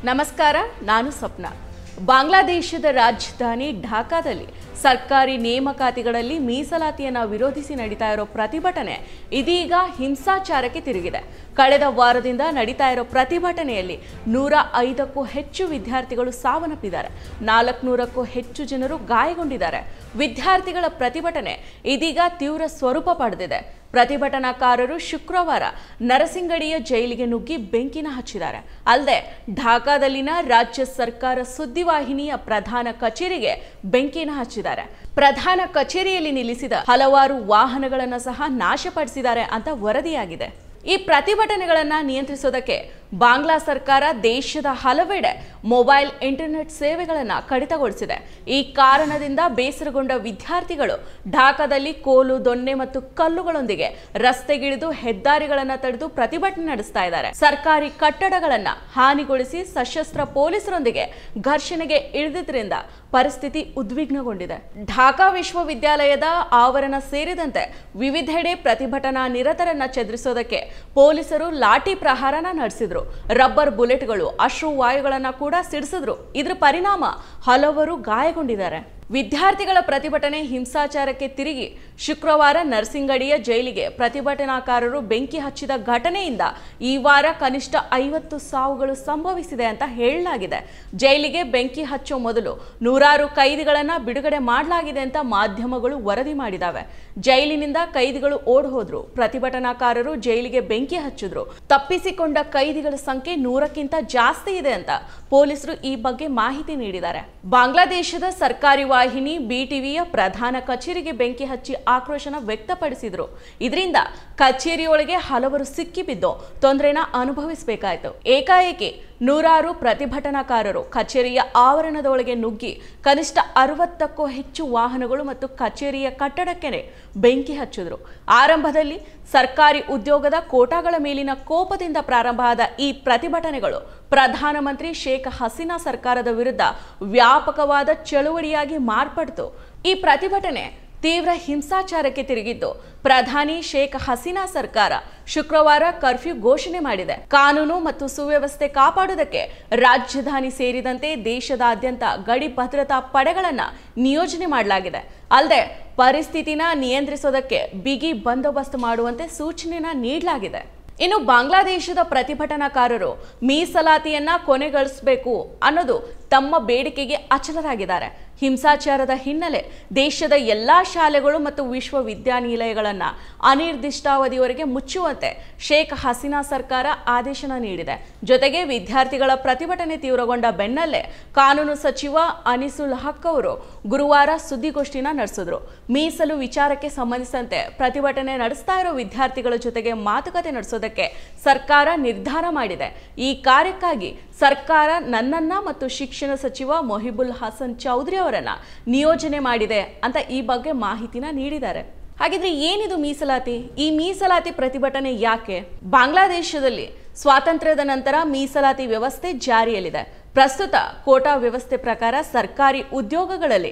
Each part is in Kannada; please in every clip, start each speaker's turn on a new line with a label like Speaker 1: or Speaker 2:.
Speaker 1: ನಮಸ್ಕಾರ, ನಾನು ಸ್ವಪ್ನ. ಬಾಂಗ್ಲಾದೇಶದ ರಾಜಧಾನಿ ಢಾಕಾದಲ್ಲಿ ಸರ್ಕಾರಿ ನೇಮಕಾತಿಗಳಲ್ಲಿ ಮೀಸಲಾತಿಯನ್ನು ವಿರೋಧಿಸಿ ನಡೀತಾ ಇರೋ ಪ್ರತಿಭಟನೆ ಇದೀಗ ಹಿಂಸಾಚಾರಕ್ಕೆ ತಿರುಗಿದೆ. ಕಳೆದ ವಾರದಿಂದ ನಡೀತಾ ಇರೋ ಪ್ರತಿಭಟನೆಯಲ್ಲಿ 105ಕ್ಕೂ ಹೆಚ್ಚು ವಿದ್ಯಾರ್ಥಿಗಳು ಸಾವನ್ನಪ್ಪಿದ್ದಾರೆ, 400ಕ್ಕೂ ಹೆಚ್ಚು ಜನರು ಗಾಯಗೊಂಡಿದ್ದಾರೆ. ವಿದ್ಯಾರ್ಥಿಗಳ ಪ್ರತಿಭಟನೆ ಇದೀಗ ತೀವ್ರ ಸ್ವರೂಪ ಪಡೆದಿದೆ. ಪ್ರತಿಭಟನಾಕಾರರು ಶುಕ್ರವಾರ ನರಸಿಂಗಡಿಯ ಜೈಲಿಗೆ ನುಗ್ಗಿ ಬೆಂಕಿನ ಹಚ್ಚಿದ್ದಾರೆ. ಅಲ್ಲದೆ ಢಾಕಾದಲ್ಲಿನ ರಾಜ್ಯ ಸರ್ಕಾರ ಸುದ್ದಿವಾಹಿನಿಯ ಪ್ರಧಾನ ಕಚೇರಿಗೆ ಬೆಂಕಿನ ಹಚ್ಚಿದ್ದಾರೆ. ಪ್ರಧಾನ ಕಚೇರಿಯಲ್ಲಿ ನಿಲ್ಲಿಸಿದ ಹಲವಾರು ವಾಹನಗಳನ್ನು ಸಹ ನಾಶಪಡಿಸಿದ್ದಾರೆ ಅಂತ ವರದಿಯಾಗಿದೆ. ಈ ಪ್ರತಿಭಟನೆಗಳನ್ನು ನಿಯಂತ್ರಿಸೋದಕ್ಕೆ ಬಾಂಗ್ಲಾ ಸರ್ಕಾರ ದೇಶದ ಹಲವೆಡೆ ಮೊಬೈಲ್ ಇಂಟರ್ನೆಟ್ ಸೇವೆಗಳನ್ನು ಕಡಿತಗೊಳಿಸಿದೆ. ಈ ಕಾರಣದಿಂದ ಬೇಸರಗೊಂಡ ವಿದ್ಯಾರ್ಥಿಗಳು ಢಾಕಾದಲ್ಲಿ ಕೋಲು, ದೊಣ್ಣೆ ಮತ್ತು ಕಲ್ಲುಗಳೊಂದಿಗೆ ರಸ್ತೆಗಿಳಿದು ಹೆದ್ದಾರಿಗಳನ್ನು ತಡೆದು ಪ್ರತಿಭಟನೆ ನಡೆಸ್ತಾ ಇದ್ದಾರೆ. ಸರ್ಕಾರಿ ಕಟ್ಟಡಗಳನ್ನು ಹಾನಿಗೊಳಿಸಿ ಸಶಸ್ತ್ರ ಪೊಲೀಸರೊಂದಿಗೆ ಘರ್ಷಣೆಗೆ ಇಳಿದಿದ್ದರಿಂದ ಪರಿಸ್ಥಿತಿ ಉದ್ವಿಗ್ನಗೊಂಡಿದೆ. ಢಾಕಾ ವಿಶ್ವವಿದ್ಯಾಲಯದ ಆವರಣ ಸೇರಿದಂತೆ ವಿವಿಧೆಡೆ ಪ್ರತಿಭಟನಾ ನಿರತರನ್ನ ಚದುರಿಸೋದಕ್ಕೆ ಪೊಲೀಸರು ಲಾಠಿ ಪ್ರಹಾರನ ನಡೆಸಿದ್ರು. ರಬ್ಬರ್ ಬುಲೆಟ್ಗಳು, ಅಶ್ರುವಾಯುಗಳನ್ನ ಕೂಡ ಸಿಡಿಸಿದ್ರು. ಇದರ ಪರಿಣಾಮ ಹಲವರು ಗಾಯಗೊಂಡಿದ್ದಾರೆ. ವಿದ್ಯಾರ್ಥಿಗಳ ಪ್ರತಿಭಟನೆ ಹಿಂಸಾಚಾರಕ್ಕೆ ತಿರುಗಿ ಶುಕ್ರವಾರ ನರಸಿಂಗಡಿಯ ಜೈಲಿಗೆ ಪ್ರತಿಭಟನಾಕಾರರು ಬೆಂಕಿ ಹಚ್ಚಿದ ಘಟನೆಯಿಂದ ಈ ವಾರ ಕನಿಷ್ಠ 50 ಸಾವುಗಳು ಸಂಭವಿಸಿದೆ ಅಂತ ಹೇಳಲಾಗಿದೆ. ಜೈಲಿಗೆ ಬೆಂಕಿ ಹಚ್ಚೋ ಮೊದಲು 100 ಕೈದಿಗಳನ್ನು ಬಿಡುಗಡೆ ಮಾಡಲಾಗಿದೆ ಅಂತ ಮಾಧ್ಯಮಗಳು ವರದಿ ಮಾಡಿದಾವೆ. ಜೈಲಿನಿಂದ ಕೈದಿಗಳು ಓಡ್ ಹೋದ್ರು. ಪ್ರತಿಭಟನಾಕಾರರು ಜೈಲಿಗೆ ಬೆಂಕಿ ಹಚ್ಚಿದ್ರು. ತಪ್ಪಿಸಿಕೊಂಡ ಕೈದಿಗಳ ಸಂಖ್ಯೆ 100ಕ್ಕಿಂತ ಜಾಸ್ತಿ ಇದೆ ಅಂತ ಪೊಲೀಸರು ಈ ಬಗ್ಗೆ ಮಾಹಿತಿ ನೀಡಿದ್ದಾರೆ. ಬಾಂಗ್ಲಾದೇಶದ ಸರ್ಕಾರಿ ವಾಹಿನಿ BTVಯ ಪ್ರಧಾನ ಕಚೇರಿಗೆ ಬೆಂಕಿ ಹಚ್ಚಿ ಆಕ್ರೋಶನ ವ್ಯಕ್ತಪಡಿಸಿದ್ರು. ಇದರಿಂದ ಕಚೇರಿಯೊಳಗೆ ಹಲವರು ಸಿಕ್ಕಿಬಿದ್ದು ತೊಂದರೆನ ಅನುಭವಿಸಬೇಕಾಯಿತು. ಏಕಾಏಕಿ 100 ಪ್ರತಿಭಟನಾಕಾರರು ಕಚೇರಿಯ ಆವರಣದೊಳಗೆ ನುಗ್ಗಿ ಕನಿಷ್ಠ 60ಕ್ಕೂ ಹೆಚ್ಚು ವಾಹನಗಳು ಮತ್ತು ಕಚೇರಿಯ ಕಟ್ಟಡಕ್ಕೆ ಬೆಂಕಿ ಹಚ್ಚಿದ್ರು. ಆರಂಭದಲ್ಲಿ ಸರ್ಕಾರಿ ಉದ್ಯೋಗದ ಕೋಟಾಗಳ ಮೇಲಿನ ಕೋಪದಿಂದ ಪ್ರಾರಂಭ ಆದ ಈ ಪ್ರತಿಭಟನೆಗಳು ಪ್ರಧಾನಮಂತ್ರಿ ಶೇಖ್ ಹಸೀನಾ ಸರ್ಕಾರದ ವಿರುದ್ಧ ವ್ಯಾಪಕವಾದ ಚಳುವಳಿಯಾಗಿ ಮಾರ್ಪಡ್ತು. ಈ ಪ್ರತಿಭಟನೆ ತೀವ್ರ ಹಿಂಸಾಚಾರಕ್ಕೆ ತಿರುಗಿದ್ದು ಪ್ರಧಾನಿ ಶೇಖ್ ಹಸೀನಾ ಸರ್ಕಾರ ಶುಕ್ರವಾರ ಕರ್ಫ್ಯೂ ಘೋಷಣೆ ಮಾಡಿದೆ. ಕಾನೂನು ಮತ್ತು ಸುವ್ಯವಸ್ಥೆ ಕಾಪಾಡುವುದಕ್ಕೆ ರಾಜಧಾನಿ ಸೇರಿದಂತೆ ದೇಶದಾದ್ಯಂತ ಗಡಿ ಭದ್ರತಾ ಪಡೆಗಳನ್ನು ನಿಯೋಜನೆ ಮಾಡಲಾಗಿದೆ. ಅಲ್ಲದೆ ಪರಿಸ್ಥಿತಿನ ನಿಯಂತ್ರಿಸೋದಕ್ಕೆ ಬಿಗಿ ಬಂದೋಬಸ್ತ್ ಮಾಡುವಂತೆ ಸೂಚನೆನ ನೀಡಲಾಗಿದೆ. ಇನ್ನು ಬಾಂಗ್ಲಾದೇಶದ ಪ್ರತಿಭಟನಾಕಾರರು ಮೀಸಲಾತಿಯನ್ನ ಕೊನೆಗೊಳಿಸಬೇಕು ಅನ್ನೋದು ತಮ್ಮ ಬೇಡಿಕೆಗೆ ಅಚಲರಾಗಿದ್ದಾರೆ. ಹಿಂಸಾಚಾರದ ಹಿನ್ನೆಲೆ ದೇಶದ ಎಲ್ಲಾ ಶಾಲೆಗಳು ಮತ್ತು ವಿಶ್ವವಿದ್ಯಾನಿಲಯಗಳನ್ನು ಅನಿರ್ದಿಷ್ಟಾವಧಿಯವರೆಗೆ ಮುಚ್ಚುವಂತೆ ಶೇಖ್ ಹಸೀನಾ ಸರ್ಕಾರ ಆದೇಶನ ನೀಡಿದೆ. ಜೊತೆಗೆ ವಿದ್ಯಾರ್ಥಿಗಳ ಪ್ರತಿಭಟನೆ ತೀವ್ರಗೊಂಡ ಬೆನ್ನಲ್ಲೇ ಕಾನೂನು ಸಚಿವ ಅನಿಸುಲ್ ಹಕ್ ಅವರು ಗುರುವಾರ ಸುದ್ದಿಗೋಷ್ಠಿನ ನಡೆಸಿದ್ರು. ಮೀಸಲು ವಿಚಾರಕ್ಕೆ ಸಂಬಂಧಿಸಿದಂತೆ ಪ್ರತಿಭಟನೆ ನಡೆಸ್ತಾ ಇರೋ ವಿದ್ಯಾರ್ಥಿಗಳ ಜೊತೆಗೆ ಮಾತುಕತೆ ನಡೆಸೋದಕ್ಕೆ ಸರ್ಕಾರ ನಿರ್ಧಾರ ಮಾಡಿದೆ. ಈ ಕಾರ್ಯಕ್ಕಾಗಿ ಸರ್ಕಾರ ನನ್ನನ್ನ ಮತ್ತು ಶಿಕ್ಷಣ ಸಚಿವ ಮೊಹಿಬುಲ್ ಹಸನ್ ಚೌಧರಿ ಅವರನ್ನ ನಿಯೋಜನೆ ಮಾಡಿದೆ ಅಂತ ಈ ಬಗ್ಗೆ ಮಾಹಿತಿನ ನೀಡಿದ್ದಾರೆ. ಹಾಗಿದ್ರೆ ಏನಿದು ಮೀಸಲಾತಿ? ಈ ಮೀಸಲಾತಿ ಪ್ರತಿಭಟನೆ ಯಾಕೆ? ಬಾಂಗ್ಲಾದೇಶದಲ್ಲಿ ಸ್ವಾತಂತ್ರ್ಯದ ನಂತರ ಮೀಸಲಾತಿ ವ್ಯವಸ್ಥೆ ಜಾರಿಯಲ್ಲಿದೆ. ಪ್ರಸ್ತುತ ಕೋಟಾ ವ್ಯವಸ್ಥೆ ಪ್ರಕಾರ ಸರ್ಕಾರಿ ಉದ್ಯೋಗಗಳಲ್ಲಿ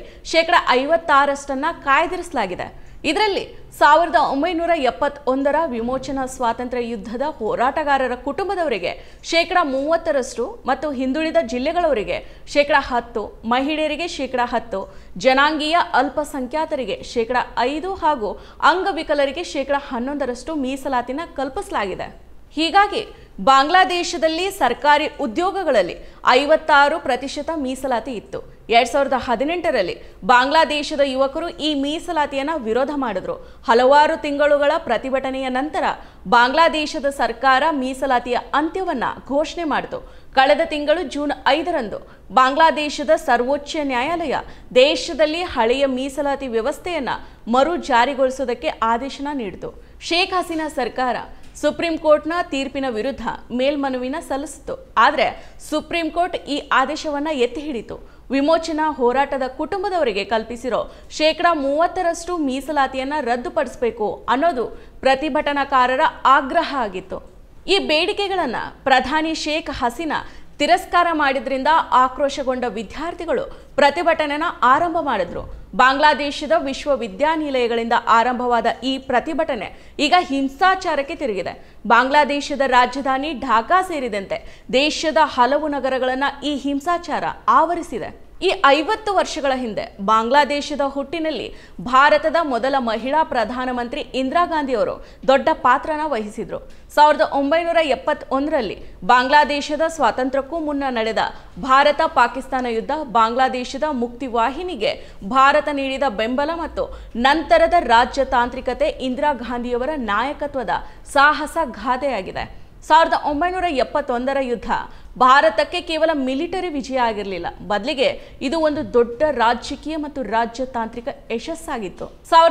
Speaker 1: 56% ಕಾಯ್ದಿರಿಸಲಾಗಿದೆ. ಇದರಲ್ಲಿ 1971ರ ವಿಮೋಚನಾ ಸ್ವಾತಂತ್ರ್ಯ ಯುದ್ಧದ ಹೋರಾಟಗಾರರ ಕುಟುಂಬದವರಿಗೆ 30% ಮತ್ತು ಹಿಂದುಳಿದ ಜಿಲ್ಲೆಗಳವರಿಗೆ 10%, ಮಹಿಳೆಯರಿಗೆ 10%, ಜನಾಂಗೀಯ ಅಲ್ಪಸಂಖ್ಯಾತರಿಗೆ 5% ಹಾಗೂ ಅಂಗವಿಕಲರಿಗೆ 11% ಮೀಸಲಾತಿನ ಕಲ್ಪಿಸಲಾಗಿದೆ. ಹೀಗಾಗಿ ಬಾಂಗ್ಲಾದೇಶದಲ್ಲಿ ಸರ್ಕಾರಿ ಉದ್ಯೋಗಗಳಲ್ಲಿ 56% ಮೀಸಲಾತಿ ಇತ್ತು. 2018ರಲ್ಲಿ ಬಾಂಗ್ಲಾದೇಶದ ಯುವಕರು ಈ ಮೀಸಲಾತಿಯನ್ನು ವಿರೋಧ ಮಾಡಿದ್ರು. ಹಲವಾರು ತಿಂಗಳುಗಳ ಪ್ರತಿಭಟನೆಯ ನಂತರ ಬಾಂಗ್ಲಾದೇಶದ ಸರ್ಕಾರ ಮೀಸಲಾತಿಯ ಅಂತ್ಯವನ್ನು ಘೋಷಣೆ ಮಾಡಿತು. ಕಳೆದ ತಿಂಗಳು ಜೂನ್ 5ರಂದು ಬಾಂಗ್ಲಾದೇಶದ ಸರ್ವೋಚ್ಚ ನ್ಯಾಯಾಲಯ ದೇಶದಲ್ಲಿ ಹಳೆಯ ಮೀಸಲಾತಿ ವ್ಯವಸ್ಥೆಯನ್ನು ಮರು ಜಾರಿಗೊಳಿಸೋದಕ್ಕೆ ಆದೇಶನ ನೀಡಿತು. ಶೇಖ್ ಹಸೀನಾ ಸರ್ಕಾರ ಸುಪ್ರೀಂ ಕೋರ್ಟ್ನ ತೀರ್ಪಿನ ವಿರುದ್ಧ ಮೇಲ್ಮನವಿನ ಸಲ್ಲಿಸಿತು. ಆದರೆ ಸುಪ್ರೀಂ ಕೋರ್ಟ್ ಈ ಆದೇಶವನ್ನು ಎತ್ತಿ ಹಿಡಿತು. ವಿಮೋಚನಾ ಹೋರಾಟದ ಕುಟುಂಬದವರಿಗೆ ಕಲ್ಪಿಸಿರೋ 30% ಮೀಸಲಾತಿಯನ್ನು ರದ್ದುಪಡಿಸಬೇಕು ಅನ್ನೋದು ಪ್ರತಿಭಟನಾಕಾರರ ಆಗ್ರಹ ಆಗಿತ್ತು. ಈ ಬೇಡಿಕೆಗಳನ್ನು ಪ್ರಧಾನಿ ಶೇಖ್ ಹಸೀನಾ ತಿರಸ್ಕಾರ ಮಾಡಿದ್ರಿಂದ ಆಕ್ರೋಶಗೊಂಡ ವಿದ್ಯಾರ್ಥಿಗಳು ಪ್ರತಿಭಟನೆನ ಆರಂಭ ಮಾಡಿದ್ರು. ಬಾಂಗ್ಲಾದೇಶದ ವಿಶ್ವವಿದ್ಯಾನಿಲಯಗಳಿಂದ ಆರಂಭವಾದ ಈ ಪ್ರತಿಭಟನೆ ಈಗ ಹಿಂಸಾಚಾರಕ್ಕೆ ತಿರುಗಿದೆ. ಬಾಂಗ್ಲಾದೇಶದ ರಾಜಧಾನಿ ಢಾಕಾ ಸೇರಿದಂತೆ ದೇಶದ ಹಲವು ನಗರಗಳನ್ನು ಈ ಹಿಂಸಾಚಾರ ಆವರಿಸಿದೆ. ಈ 50 ವರ್ಷಗಳ ಹಿಂದೆ ಬಾಂಗ್ಲಾದೇಶದ ಹುಟ್ಟಿನಲ್ಲಿ ಭಾರತದ ಮೊದಲ ಮಹಿಳಾ ಪ್ರಧಾನಮಂತ್ರಿ ಇಂದಿರಾ ಗಾಂಧಿ ಅವರು ದೊಡ್ಡ ಪಾತ್ರನ ವಹಿಸಿದ್ರು. 1971ರಲ್ಲಿ ಬಾಂಗ್ಲಾದೇಶದ ಸ್ವಾತಂತ್ರ್ಯಕ್ಕೂ ಮುನ್ನ ನಡೆದ ಭಾರತ ಪಾಕಿಸ್ತಾನ ಯುದ್ಧ ಬಾಂಗ್ಲಾದೇಶದ ಮುಕ್ತಿವಾಹಿನಿಗೆ ಭಾರತ ನೀಡಿದ ಬೆಂಬಲ ಮತ್ತು ನಂತರದ ರಾಜ್ಯತಾಂತ್ರಿಕತೆ ಇಂದಿರಾ ಗಾಂಧಿಯವರ ನಾಯಕತ್ವದ ಸಾಹಸ ಗಾಥೆಯಾಗಿದೆ. 1971ರ ಯುದ್ಧ ಭಾರತಕ್ಕೆ ಕೇವಲ ಮಿಲಿಟರಿ ವಿಜಯ ಆಗಿರಲಿಲ್ಲ, ಬದಲಿಗೆ ಇದು ಒಂದು ದೊಡ್ಡ ರಾಜಕೀಯ ಮತ್ತು ರಾಜ್ಯತಾಂತ್ರಿಕ ಯಶಸ್ಸಾಗಿತ್ತು.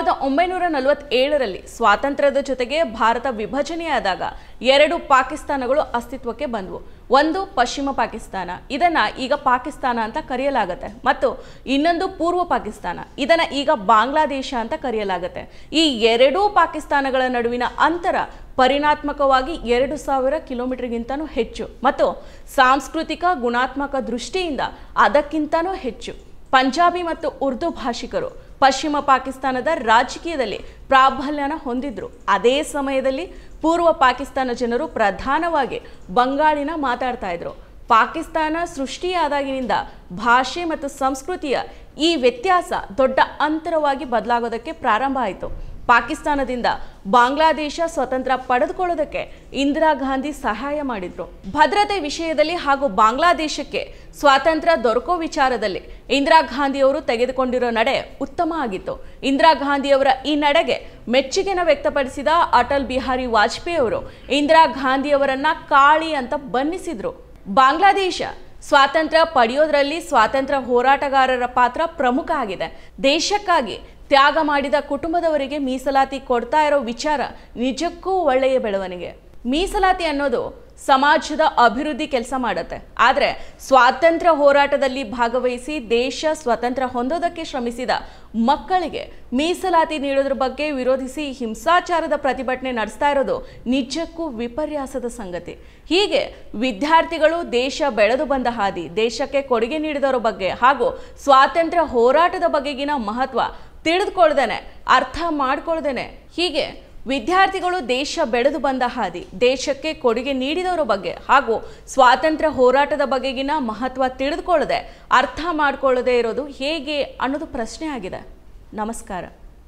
Speaker 1: 1947ರಲ್ಲಿ ಸ್ವಾತಂತ್ರ್ಯದ ಜೊತೆಗೆ ಭಾರತ ವಿಭಜನೆಯಾದಾಗ 2 ಪಾಕಿಸ್ತಾನಗಳು ಅಸ್ತಿತ್ವಕ್ಕೆ ಬಂದವು. ಒಂದು ಪಶ್ಚಿಮ ಪಾಕಿಸ್ತಾನ, ಇದನ್ನ ಈಗ ಪಾಕಿಸ್ತಾನ ಅಂತ ಕರೆಯಲಾಗುತ್ತೆ, ಮತ್ತು ಇನ್ನೊಂದು ಪೂರ್ವ ಪಾಕಿಸ್ತಾನ, ಇದನ್ನ ಈಗ ಬಾಂಗ್ಲಾದೇಶ ಅಂತ ಕರೆಯಲಾಗುತ್ತೆ. ಈ 2 ಪಾಕಿಸ್ತಾನಗಳ ನಡುವಿನ ಅಂತರ ಪರಿಣಾತ್ಮಕವಾಗಿ 2000 ಕಿಲೋಮೀಟರ್ಗಿಂತನೂ ಹೆಚ್ಚು ಮತ್ತು ಸಾಂಸ್ಕೃತಿಕ ಗುಣಾತ್ಮಕ ದೃಷ್ಟಿಯಿಂದ ಅದಕ್ಕಿಂತನೂ ಹೆಚ್ಚು. ಪಂಜಾಬಿ ಮತ್ತು ಉರ್ದು ಭಾಷಿಕರು ಪಶ್ಚಿಮ ಪಾಕಿಸ್ತಾನದ ರಾಜಕೀಯದಲ್ಲಿ ಪ್ರಾಬಲ್ಯನ ಹೊಂದಿದ್ರು. ಅದೇ ಸಮಯದಲ್ಲಿ ಪೂರ್ವ ಪಾಕಿಸ್ತಾನ ಜನರು ಪ್ರಧಾನವಾಗಿ ಬಂಗಾಳಿನ ಮಾತಾಡ್ತಾ ಇದ್ರು. ಪಾಕಿಸ್ತಾನ ಸೃಷ್ಟಿಯಾದಾಗಿನಿಂದ ಭಾಷೆ ಮತ್ತು ಸಂಸ್ಕೃತಿಯ ಈ ವ್ಯತ್ಯಾಸ ದೊಡ್ಡ ಅಂತರವಾಗಿ ಬದಲಾಗೋದಕ್ಕೆ ಪ್ರಾರಂಭ ಆಯಿತು. ಪಾಕಿಸ್ತಾನದಿಂದ ಬಾಂಗ್ಲಾದೇಶ ಸ್ವತಂತ್ರ ಪಡೆದುಕೊಳ್ಳೋದಕ್ಕೆ ಇಂದಿರಾ ಗಾಂಧಿ ಸಹಾಯ ಮಾಡಿದ್ರು. ಭದ್ರತೆ ವಿಷಯದಲ್ಲಿ ಹಾಗೂ ಬಾಂಗ್ಲಾದೇಶಕ್ಕೆ ಸ್ವಾತಂತ್ರ್ಯ ದೊರಕೋ ವಿಚಾರದಲ್ಲಿ ಇಂದಿರಾ ಗಾಂಧಿಯವರು ತೆಗೆದುಕೊಂಡಿರೋ ನಡೆ ಉತ್ತಮ ಆಗಿತ್ತು. ಇಂದಿರಾ ಗಾಂಧಿಯವರ ಈ ನಡೆಗೆ ಮೆಚ್ಚುಗೆನ ವ್ಯಕ್ತಪಡಿಸಿದ ಅಟಲ್ ಬಿಹಾರಿ ವಾಜಪೇಯಿ ಅವರು ಇಂದಿರಾ ಗಾಂಧಿಯವರನ್ನ ಕಾಳಿ ಅಂತ ಬಣ್ಣಿಸಿದ್ರು. ಬಾಂಗ್ಲಾದೇಶ ಸ್ವಾತಂತ್ರ್ಯ ಪಡೆಯೋದ್ರಲ್ಲಿ ಸ್ವಾತಂತ್ರ್ಯ ಹೋರಾಟಗಾರರ ಪಾತ್ರ ಪ್ರಮುಖ ಆಗಿದೆ. ದೇಶಕ್ಕಾಗಿ ತ್ಯಾಗ ಮಾಡಿದ ಕುಟುಂಬದವರಿಗೆ ಮೀಸಲಾತಿ ಕೊಡ್ತಾ ಇರೋ ವಿಚಾರ ನಿಜಕ್ಕೂ ಒಳ್ಳೆಯ ಬೆಳವಣಿಗೆ. ಮೀಸಲಾತಿ ಅನ್ನೋದು ಸಮಾಜದ ಅಭಿವೃದ್ಧಿ ಕೆಲಸ ಮಾಡುತ್ತೆ, ಆದರೆ ಸ್ವಾತಂತ್ರ್ಯ ಹೋರಾಟದಲ್ಲಿ ಭಾಗವಹಿಸಿ ದೇಶ ಸ್ವತಂತ್ರ ಹೊಂದೋದಕ್ಕೆ ಶ್ರಮಿಸಿದ ಮಕ್ಕಳಿಗೆ ಮೀಸಲಾತಿ ನೀಡೋದ್ರ ಬಗ್ಗೆ ವಿರೋಧಿಸಿ ಹಿಂಸಾಚಾರದ ಪ್ರತಿಭಟನೆ ನಡೆಸ್ತಾ ಇರೋದು ನಿಜಕ್ಕೂ ವಿಪರ್ಯಾಸದ ಸಂಗತಿ. ಹೀಗೆ ವಿದ್ಯಾರ್ಥಿಗಳು ದೇಶ ಬೆಳೆದು ಬಂದ ಹಾದಿ, ದೇಶಕ್ಕೆ ಕೊಡುಗೆ ನೀಡಿದವರ ಬಗ್ಗೆ ಹಾಗೂ ಸ್ವಾತಂತ್ರ್ಯ ಹೋರಾಟದ ಬಗೆಗಿನ ಮಹತ್ವ ತಿಳಿದುಕೊಳ್ಳದೇನೆ, ಅರ್ಥ ಮಾಡ್ಕೊಳ್ದೇನೆ, ಹೀಗೆ ವಿದ್ಯಾರ್ಥಿಗಳು ದೇಶ ಬೆಳೆದು ಬಂದ ಹಾದಿ, ದೇಶಕ್ಕೆ ಕೊಡುಗೆ ನೀಡಿದವರ ಬಗ್ಗೆ ಹಾಗೂ ಸ್ವಾತಂತ್ರ್ಯ ಹೋರಾಟದ ಬಗೆಗಿನ ಮಹತ್ವ ತಿಳಿದುಕೊಳ್ಳದೆ, ಅರ್ಥ ಮಾಡ್ಕೊಳ್ಳದೆ ಇರೋದು ಹೇಗೆ ಅನ್ನೋದು ಪ್ರಶ್ನೆ ಆಗಿದೆ. ನಮಸ್ಕಾರ.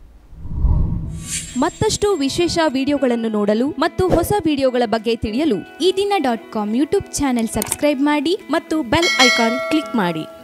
Speaker 2: ಮತ್ತಷ್ಟು ವಿಶೇಷ ವಿಡಿಯೋಗಳನ್ನು ನೋಡಲು ಮತ್ತು ಹೊಸ ವಿಡಿಯೋಗಳ ಬಗ್ಗೆ ತಿಳಿಯಲು ಈ ದಿನ .com ಯೂಟ್ಯೂಬ್ ಚಾನೆಲ್ ಸಬ್ಸ್ಕ್ರೈಬ್ ಮಾಡಿ ಮತ್ತು ಬೆಲ್ ಐಕಾನ್ ಕ್ಲಿಕ್ ಮಾಡಿ.